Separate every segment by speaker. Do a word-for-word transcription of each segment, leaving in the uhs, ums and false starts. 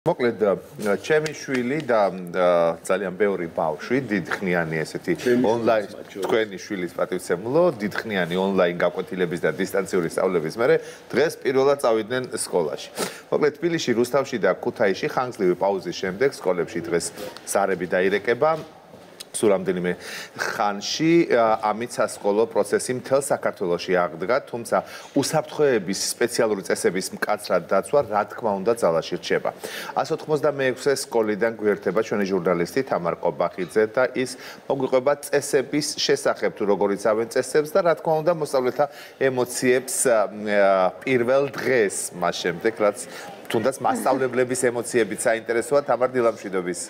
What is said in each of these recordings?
Speaker 1: მოკლედ ჩემი შვილი და ძალიან ბევრი ბავშვი დიდხნიანი ესეთი ონლაინ თქვენი შვილის პატივცემლო დიდხნიანი ონლაინ გაკვეთილების და დისტანციური სწავლების მერე დღეს პირველად წავიდნენ სკოლაში. მოკლედ თბილისში, რუსთავში და ქუთაისში ხანგრძლივი პაუზის შემდეგ სკოლებში დღეს ზარები დაირეკება. სულ რამდენიმე ხანში ამით სასკოლო პროცესი მთელ საქართველოში აღდგა, თუმცა უსაფრთხოების სპეციალური წესების მკაცრად დაცვა რა თქმა უნდა ძალაში რჩება. εκατს ოცდამეექვსე სკოლიდან გვერდება ჩვენი ჟურნალისტი თამარ ყობახიძე და ის მოგვიყვება წესების შესახებ, თუ როგორ იცავენ წესებს და რა თქმა უნდა მოსწავლეთა ემოციებს პირველ დღეს, მას შემდეგ რაც თუნდაც მასწავლებლების ემოციებით საინტერესოა. თამარ, დილამშვიდობის.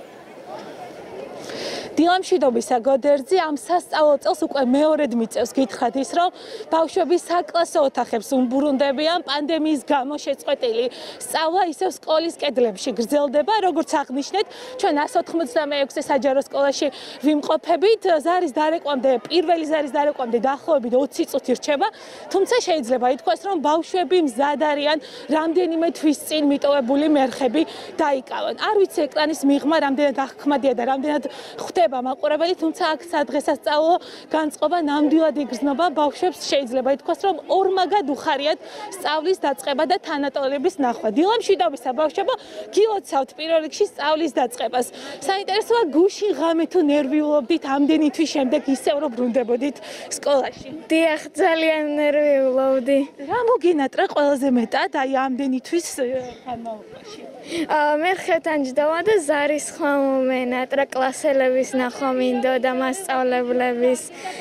Speaker 2: დილამშვიდობისა გოდერძი, ამ სასწავლო წელს უკვე მეორედ მიწევს გითხრათ ის, რომ ბავშვები საკლასო ოთახებს უმბრუნდებიან, პანდემიის გამო შეწყვეტილი სწავლა ისევ სკოლის კედლებში გრძელდება, როგორც აღნიშნეთ, ჩვენ εκατს ოცდამეექვსე საჯარო სკოლაში ვიმყოფებით, ზარის დარეკვამდე, პირველი ზარის დარეკვამდე დაახლოებით ოცი წუთი რჩება, თუმცა შეიძლება ითქვას, რომ ბავშვები მზად არიან რამდენიმე თვის წინ მიტოვებული მერხები დაიკავონ. არ ვიცი ეკრანის მიღმა რამდენად აღქმადია და რამდენად ხვდება მაყურებელი, თუმცა აქ სადღესასწაულო განწყობა ნამდვილად იგრძნობა ბავშვებს, შეიძლება ითქვას, რომ ორმაგად უხარიათ სწავლის დაწყება და თანატოლების ნახვა. დილამშვიდობისა ბავშვებო, გილოცავთ პირველ რიგში სწავლის დაწყებას. საინტერესოა, გუშინ ღამე თუ ნერვიულობდით ამდენი თვის შემდეგ ისევ რომ ბრუნდებოდით სკოლაში?
Speaker 3: დიახ, ძალიან ნერვიულობდი.
Speaker 2: რა მოგინატრა ყველაზე მეტად აი ამდენი თვის განმავლობაში?
Speaker 3: მერხებთან ჯდომა და ზარის ხმა მომენატრა, კლასელების ნახვა მინდოდა, მასწავლებლების.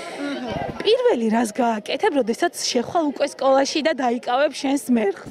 Speaker 2: პირველი რას გააკეთებ, როდესაც შეხვალ უკვე სკოლაში და დაიკავებ შენს მერხს?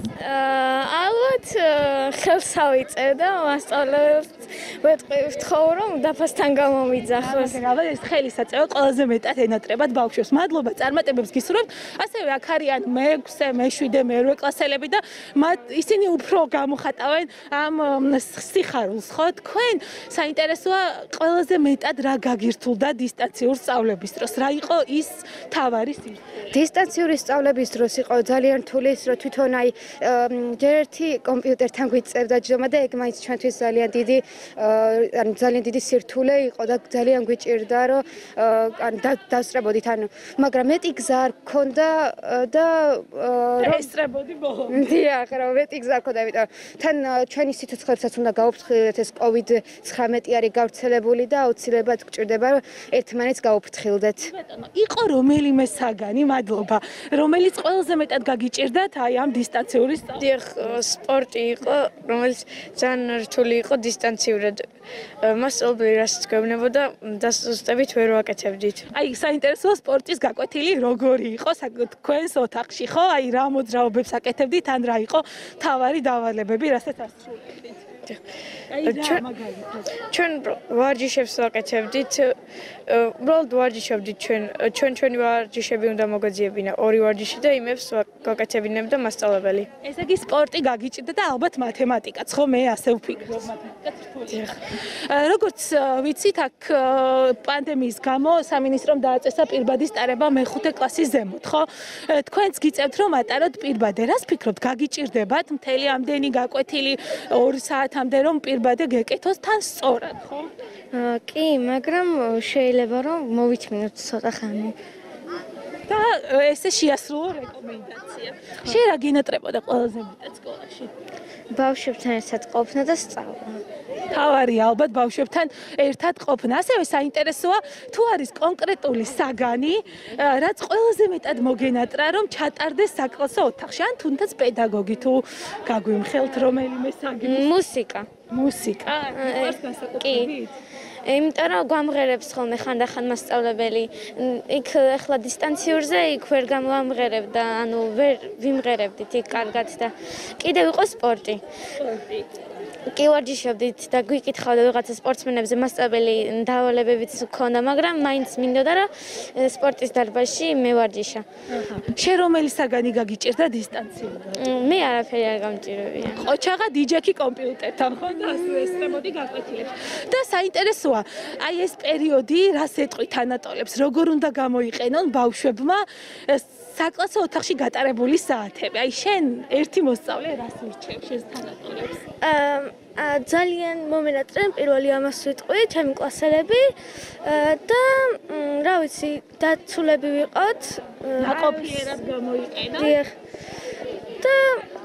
Speaker 3: ალბათ ხელს ავიწევ და მასწავლებლებს ვეთქვი, რომ დაფასთან გამომიძახოს.
Speaker 2: ალბათ ეს ხელისაწევი ყველაზე მეტად ენატრებათ ბავშვებს. მადლობა წარმატებებს გისურვებთ. ასევე აქ არიან მეექვსე, მეშვიდე, მერვე კლასელები და ისინი უფრო გამოხატავენ ამ სიხარულს, ხო? თქვენ საინტერესოა ყველაზე მეტად რა გაგირთულდა დისტანციურ სწავლების დროს? რა იყო ის თავარი სივრცე?
Speaker 4: დისტანციური სწავლების დროს იყო ძალიან რთული ის, რომ თვითონ აი ჯერ ერთი კომპიუტერთან გვიწევდა ჯდომა და ეგ მაინც ჩვენთვის ძალიან დიდი ანუ ძალიან დიდი სირთულე იყო და ძალიან გვიჭირდა, რომ ანუ დავსწრებოდით, ანუ მაგრამ მეტი გზა არ გქონდა და
Speaker 2: ესწრებოდი ბოლომდე.
Speaker 4: დიახ, რა მეტი გზა არ გქონდა, იმიტომ თან ჩვენი სიცოცხლებსაც უნდა გაუფრთხილდეთ, ეს კოვიდ ცხრამეტი არის გავრცელებული და აუცილებლად გვჭირდება, რომ ერთმანეთს გაუფრთხილდეთ.
Speaker 2: ბატონო, იყო რომელიმე საგანი, მადლობა, რომელიც ყველაზე მეტად გაგიჭირდათ აი ამ დისტანციური სწავლა?
Speaker 3: დიახ, სპორტი იყო, რომელიც ძალიან რთული იყო დისტანციურად. მასწავლებელი რასაც გვეუბნებოდა, დასუსტებით ვერ ვაკეთებდით.
Speaker 2: აი, საინტერესოა სპორტის გაკვეთილი როგორი იყო თქვენს ოთახში, ხო? აი, რა მოძრაობებს აკეთებდით, ან რა იყო თავარი დავალებები, რასაც ასრულებდით?
Speaker 3: ჩვენ ვარჯიშებს ვაკეთებდით, უბრალოდ ვარჯიშობდით ჩვენ, ჩვენ ჩვენი ვარჯიშები უნდა მოგვეძიებინა, ორი ვარჯიში და იმებს ვაკეთებინებდა მასწავლებელი.
Speaker 2: ესე იგი სპორტი გაგიჭირდა და ალბათ მათემატიკაც, ხო? მე ასე ვფიქრობ, მათემატიკაც რთულია. როგორც ვიცით, აქ პანდემიის გამო სამინისტრომ დააწესა პირბადის ტარება მეხუთე კლასის ზემოთ, ხო? თქვენც გიწევთ რომ ატაროთ პირბადე. რას ფიქრობთ, გაგიჭირდებათ მთელი ამდენი გაკვეთილი ორ საათამდე რომ პირბადე გეკეთოს თან სწორად, ხო?
Speaker 4: კი, მაგრამ შეიძლება რომ მოვიჩინოთ ცოტა ხანი.
Speaker 2: და ესე შეასრულო რეკომენდაცია. შენ რა გინატრებოდა ყველაზე მეტად სკოლაში?
Speaker 4: ბავშვებთან ერთად ყოფნა და სწავლა.
Speaker 2: თავარი ალბათ ბავშვებთან ერთად ყოფნა. ასევე საინტერესოა, თუ არის კონკრეტული საგანი, რაც ყველაზე მეტად მოგენატრა, რომ ჩატარდეს საკლასო ოთახში, ან თუნდაც პედაგოგი თუ გაგვიმხელთ რომელიმე საგანი?
Speaker 4: მუსიკა.
Speaker 2: მუსიკა? არის განსაკუთრებით?
Speaker 4: იმიტომ რომ გვამღერებს ხოლმე ხანდახან მასწავლებელი. იქ ახლა დისტანციურზე იქ ვერ გამვამღერებდა, ანუ ვერ ვიმღერებდით იქ კარგად და კიდევ იყო სპორტი.
Speaker 2: სპორტი.
Speaker 4: კი ვარჯიშობდით და გვიკითხავდა ვიღაცა სპორტსმენებზე, მასწავლებელი დავალებებიც ჰქონდა, მაგრამ მაინც მინდოდა რომ სპორტის დარბაზში მე ვარჯიშა.
Speaker 2: შენ რომელი საგანი გაგიჭირდა დისტანციურად?
Speaker 4: მე არაფერი არ გამჭირებია.
Speaker 2: ყოჩაღა დიჯექი კომპიუტერთან, ხო? და ესწრებოდი გაკვეთილებს. და საინტერესოა, აი ეს პერიოდი რას ეტყვი თანატოლებს, როგორ უნდა გამოიყენონ ბავშვებმა საკლასო ოთახში გატარებული საათები? აი შენ ერთი მოსწავლე რას ურჩევ შენს თანატოლებს?
Speaker 5: ძალიან მომენატრენ პირველი ამას ვიტყვი, ჩემი კლასელები და რა ვიცი, დაცულები ვიყოთ.
Speaker 2: ნაყოფიერად გამოიყენა.
Speaker 5: დიახ. და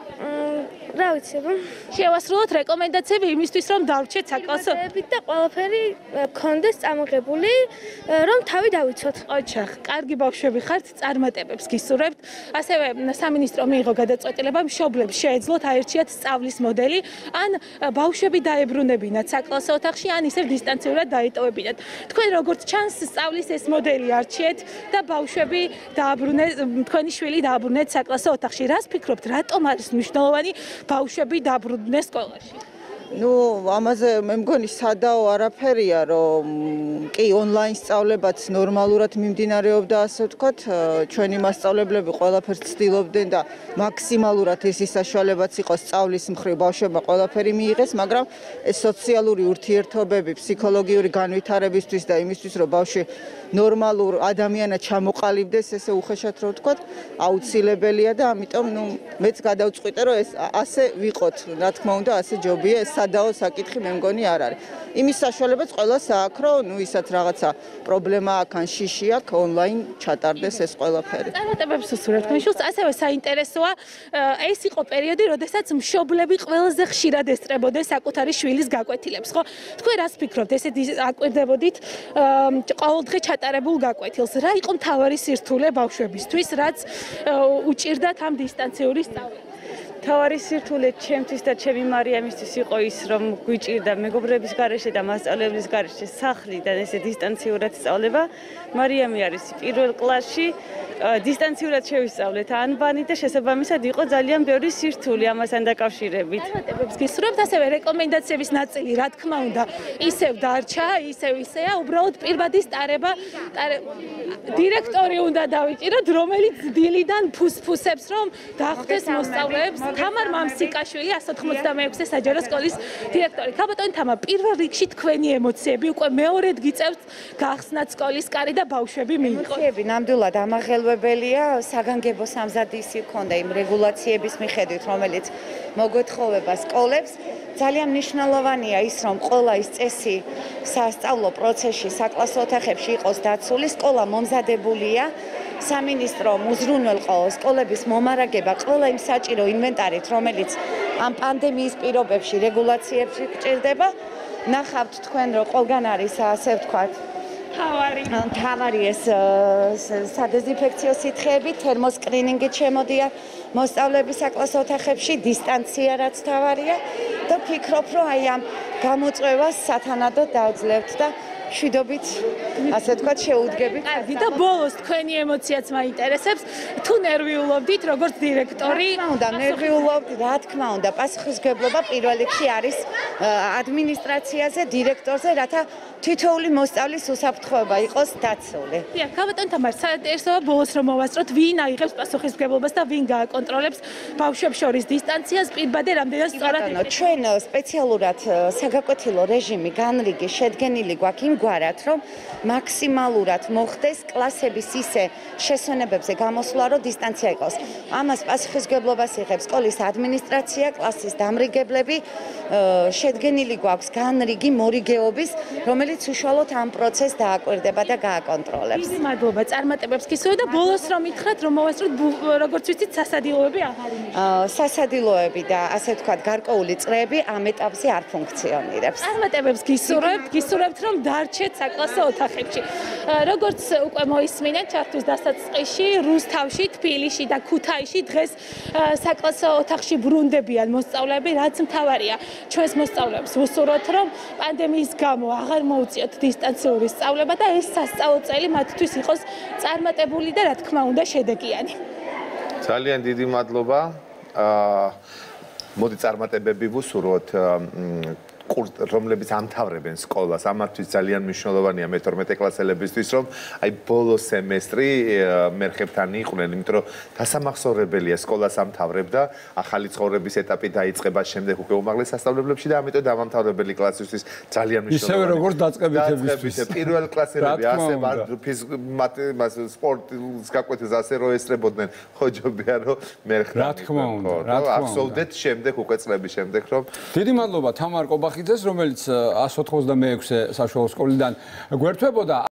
Speaker 5: რა ვიცი,
Speaker 2: შევასრულოთ რეკომენდაციები იმისთვის, რომ დავრჩეთ საკლასო
Speaker 5: და ყველაფერი გქონდეს წამოღებული, რომ თავი დავიცოთ.
Speaker 2: ოჩახ, კარგი ბავშვები ხართ, წარმატებებს გისურვებთ. ასევე სამინისტრო მიიღო გადაწყვეტილება, მშობლებს შეეძლოთ აერჩიათ სწავლის მოდელი, ან ბავშვები დაებრუნებინათ საკლასო ოთახში, ან ისევ დისტანციურად დაეტოვებინათ. თქვენ როგორც ჩანს, სწავლის ეს მოდელი არჩიეთ და ბავშვები დააბრუნეთ, თქვენი შვილი დააბრუნეთ საკლასო ოთახში. რას ფიქრობთ, რატომ არის მნიშვნელოვანი ბავშვები დაბრუნდნენ სკოლაში?
Speaker 6: ნუ ამაზე მე მგონი სადაო არაფერია, რომ კი ონლაინ სწავლებაც ნორმალურად მიმდინარეობდა, ასე ვთქვათ, ჩვენი მასწავლებლები ყველაფერს ცდილობდნენ და მაქსიმალურად ისი საშუალებაც იყო სწავლის მხრივ ბავშვებმა ყველაფერი მიიღეს, მაგრამ ეს სოციალური ურთიერთობები, ფსიქოლოგიური განვითარებისთვის და იმისთვის, რომ ბავშვი ნორმალურ ადამიანად ჩამოყალიბდეს, ესე უხეშად რო ვთქვათ, აუცილებელია და ამიტომ ნუ მეც გადავწყვიტე, რომ ეს ასე ვიყოთ, რა თქმა უნდა, ასე ჯობია, ეს სადაო საკითხი მე მგონი არ არის. იმის საშუალებაც ყველას აქვს, რომ ნუ ისაც რაღაცა პრობლემა აქვს ან შიში აქვს, ონლაინ ჩატარდეს ეს ყველაფერი.
Speaker 2: წარმატებებს უსურვებთ მიშულს, ასევე საინტერესოა, ეს იყო პერიოდი, როდესაც მშობლები ყველაზე ხშირად ესწრებოდნენ საკუთარი შვილის გაკვეთილებს, ხო? თქვენ რას ფიქრობთ, ესეთი აკვირდებოდით ყოველდღე ჩატარებულ გაკვეთილს? რა იყო მთავარი სირთულე ბავშვებისთვის, რაც უჭირდათ ამ დისტანციური სწავლას?
Speaker 7: თავარი სირთულე ჩემთვის და ჩემი მარიამისთვის იყო ის, რომ გვიჭირდა მეგობრების გარეშე და მასწავლებლის გარეშე სახლი და ესე დისტანციურად სწავლება. მარიამი არის პირველ კლასში, დისტანციურად შევისწავლეთ ანბანი და შესაბამისად იყო ძალიან ბევრი სირთულე ამასთან დაკავშირებით.
Speaker 2: წარმატებებს გისურვებთ, ასევე რეკომენდაციების ნაწილი, რა თქმა უნდა, ისევ დარჩა, ისევ ისეა, უბრალოდ პირბადის ტარება, დირექტორი უნდა დავიჭიროთ, რომელიც დილიდან ფუსფუსებს, რომ დახვდეს მოსწავლეებს. თამარ მამსიკაშვილი, εκατს ოცდამეექვსე საჯარო სკოლის დირექტორი. ქალბატონი თამარ, პირველ რიგში თქვენი ემოციები უკვე მეორედ გიწევთ გახსნათ სკოლის კარი და ბავშვები მიიღოთ.
Speaker 8: ემოციები ნამდვილად ამაღელვებელია, საგანგებო სამზადისი ჰქონდა იმ რეგულაციების მიხედვით, რომელიც მოგვეთხოვება სკოლებს. ძალიან მნიშვნელოვანია ის, რომ ყველა ის წესი სასწავლო პროცესში, საკლასო ოთახებში იყოს დაცული, სკოლა მომზადებულია. სამინისტრომ უზრუნველყო სკოლების მომარაგება ყველა იმ საჭირო ინვენტარით, რომელიც ამ პანდემიის პირობებში რეგულაციებში გჭირდება. ნახავთ თქვენ, რომ ყველგან არის, ასე ვთქვათ,
Speaker 2: თავარი
Speaker 8: თავარი ეს სადეზინფექციო სითხეები, თერმოსკრინინგით შემოდია მოსწავლეების საკლასო ოთახებში, დისტანცია რაც თავარია და ფიქრობ, რომ აი ამ გამოწვევას სათანადოდ დავძლევთ და შვიდობით, ასე ვთქვათ, შეუდგებით.
Speaker 2: კარგი და ბოლოს თქვენი ემოციაც მაინტერესებს. თუ ნერვიულობდით, როგორც დირექტორი?
Speaker 8: რა თქმა უნდა, ნერვიულობდი, რა თქმა უნდა, პასუხისმგებლობა პირველ რიგში არის ადმინისტრაციაზე, დირექტორზე, რათა თითოეული მოსწავლის უსაფრთხოება იყოს დაცული.
Speaker 2: დიახ, ქალბატონ თამარ, საინტერესოა ბოლოს რომ მოვასწროთ, ვინ აიღებს პასუხისმგებლობას და ვინ გააკონტროლებს ბავშვებს შორის დისტანციას, პირბადე რამდენად სწორად
Speaker 8: იკითხება? ჩვენ სპეციალურად საგაკვეთილო რეჟიმი განრიგი შედგენილი გვაქვს იმგვარად, რომ მაქსიმალურად მოხდეს კლასების ისე შესვენებებზე გამოსვლა, რომ დისტანცია იყოს. ამას პასუხისმგებლობას იღებს სკოლის ადმინისტრაცია, კლასის დამრიგებლები, შედგენილი გვაქვს განრიგი მორიგეობის, რომელიც უშუალოდ ამ პროცესს დააკვირდება და გააკონტროლებს.
Speaker 2: დიდი მადლობა, წარმატებებს გისურვებთ და ბოლოს რომ ითხრათ, რომ მოვასწროთ, როგორც ვიცით, სასადილოები აღარ ინიშნება.
Speaker 8: სასადილოები და ასე ვთქვათ, გარკვეული წრეები ამ ეტაპზე არ ფუნქციონირებს.
Speaker 2: წარმატებებს გისურვებთ, გისურვებთ, რომ დარჩეთ საკლასო ოთახებში. როგორც უკვე მოისმინეთ, ჩართვის დასაწყისში, რუსთავში, თბილისში და ქუთაისში დღეს საკლასო ოთახში ბრუნდებიან მოსწავლეები, რაც მთავარია. ჩვენს მოსწავლეებს ვუსურვოთ, რომ პანდემიის გამო აღარ მოუწიოთ დისტანციური სწავლება და ეს სასწავლო წელი მათთვის იყოს წარმატებული და რა თქმა უნდა შედეგიანი.
Speaker 1: ძალიან დიდი მადლობა. მოდი წარმატებები ვუსურვოთ რომლებიც ამთავრებენ სკოლას, ამათთვის ძალიან მნიშვნელოვანია მეთორმეტე კლასელებისთვის, რომ აი ბოლო სემესტრი მერხებთან იყვნენ, იმიტომ რომ დასამახსოვრებელია სკოლას ამთავრებ და ახალი ცხოვრების ეტაპი დაიწყება შემდეგ უკვე უმაღლეს სასწავლებლებში და ამიტომ დამამთავრებელი კლასისთვის ძალიან მნიშვნელოვანია. ისევე როგორც დაწყებითებისთვის. პირველ კლასელები ასე მათემატიკის სპორტის გაკვეთილს ასე რო ესწრებოდნენ, ხო ჯობია რომ მერხთან. რა თქმა უნდა, რა თქმა უნდა. ახსოვდეთ შემდეგ უკვე წლების შემდეგ რომ
Speaker 9: დიდი მადლობა თამარ კობახიძეს, რომელიც one hundred ninety-six საშუალო სკოლიდან გვერდებოდა.